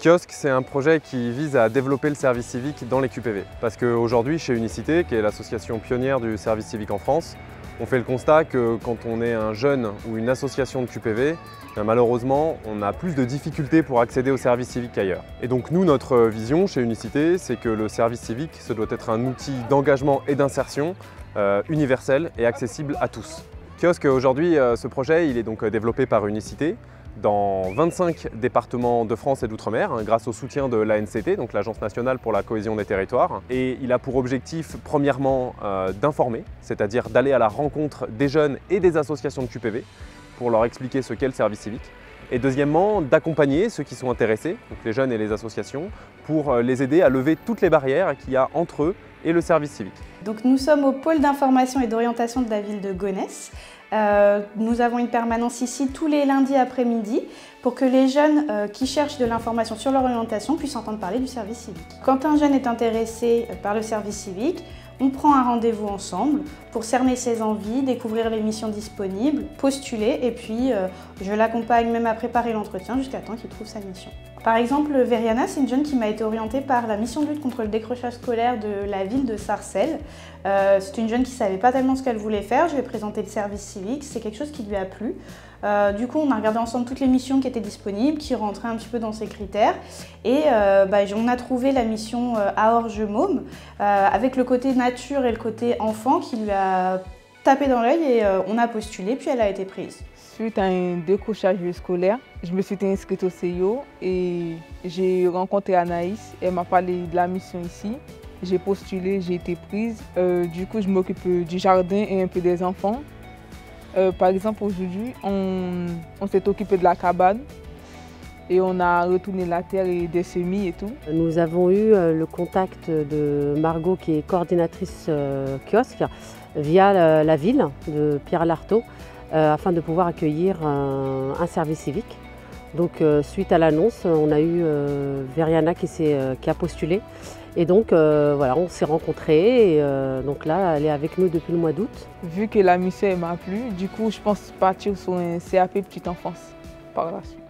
Kiosque, c'est un projet qui vise à développer le service civique dans les QPV. Parce qu'aujourd'hui, chez Unicité, qui est l'association pionnière du service civique en France, on fait le constat que quand on est un jeune ou une association de QPV, malheureusement, on a plus de difficultés pour accéder au service civique qu'ailleurs. Et donc nous, notre vision chez Unicité, c'est que le service civique, ce doit être un outil d'engagement et d'insertion universel et accessible à tous. Kiosque, aujourd'hui, ce projet, il est donc développé par Unicité dans 25 départements de France et d'outre-mer, grâce au soutien de l'ANCT, donc l'Agence nationale pour la cohésion des territoires. Et il a pour objectif, premièrement, d'informer, c'est-à-dire d'aller à la rencontre des jeunes et des associations de QPV pour leur expliquer ce qu'est le service civique. Et deuxièmement, d'accompagner ceux qui sont intéressés, donc les jeunes et les associations, pour les aider à lever toutes les barrières qu'il y a entre eux et le service civique. Donc nous sommes au pôle d'information et d'orientation de la ville de Gonesse. Nous avons une permanence ici tous les lundis après-midi pour que les jeunes qui cherchent de l'information sur leur orientation puissent entendre parler du service civique. Quand un jeune est intéressé par le service civique, on prend un rendez-vous ensemble pour cerner ses envies, découvrir les missions disponibles, postuler et puis je l'accompagne même à préparer l'entretien jusqu'à temps qu'il trouve sa mission. Par exemple, Veriana, c'est une jeune qui m'a été orientée par la mission de lutte contre le décrochage scolaire de la ville de Sarcelles. C'est une jeune qui ne savait pas tellement ce qu'elle voulait faire. Je lui ai présenté le service civique, c'est quelque chose qui lui a plu. Du coup, on a regardé ensemble toutes les missions qui étaient disponibles, qui rentraient un petit peu dans ses critères. Et on a trouvé la mission à Orgemôme, avec le côté nature et le côté enfant qui lui a tapé dans l'œil et on a postulé, puis elle a été prise. Suite à un décrochage scolaire, je me suis inscrite au CIO et j'ai rencontré Anaïs. Elle m'a parlé de la mission ici. J'ai postulé, j'ai été prise. Du coup, je m'occupe du jardin et un peu des enfants. Par exemple, aujourd'hui, on s'est occupé de la cabane et on a retourné la terre et des semis et tout. Nous avons eu le contact de Margot, qui est coordinatrice kiosque, via la ville de Pierre-Lartaud, afin de pouvoir accueillir un service civique. Donc suite à l'annonce, on a eu Veriana qui a postulé. Et donc voilà, on s'est rencontrés et donc là, elle est avec nous depuis le mois d'août. Vu que la mission m'a plu, du coup je pense partir sur un CAP petite enfance par la suite.